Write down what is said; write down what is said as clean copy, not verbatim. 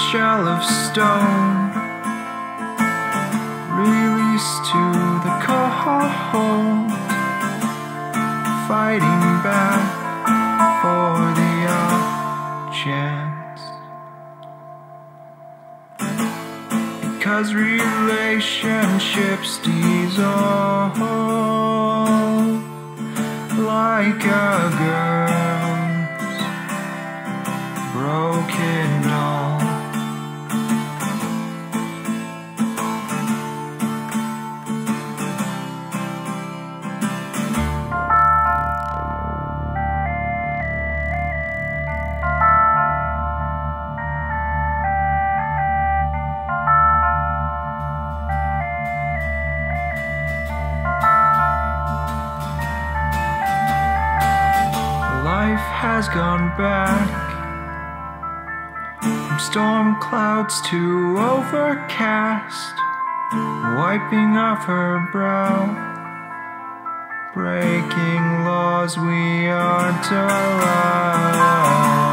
shell of stone, released to the cold, fighting back for the off chance. Because relationships dissolve like a girl's broken doll. Life has gone back from storm clouds to overcast, wiping off her brow, breaking laws we aren't allowed.